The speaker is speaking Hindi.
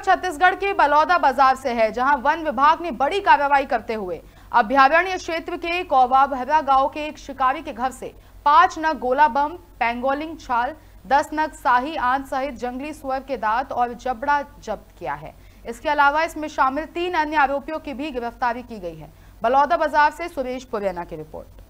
छत्तीसगढ़ के बलौदा बाजार से है, जहां वन विभाग ने बड़ी कार्रवाई करते हुए अभयारण्य क्षेत्र के कौवाभरा गांव के एक शिकारी के घर से 5 नग गोला बम, पेंगोलिंग छाल, 10 नग शाही आंत सहित जंगली सुअर के दांत और जबड़ा जब्त किया है। इसके अलावा इसमें शामिल 3 अन्य आरोपियों की भी गिरफ्तारी की गई है। बलौदा बाजार से सुरेश पुरेना की रिपोर्ट।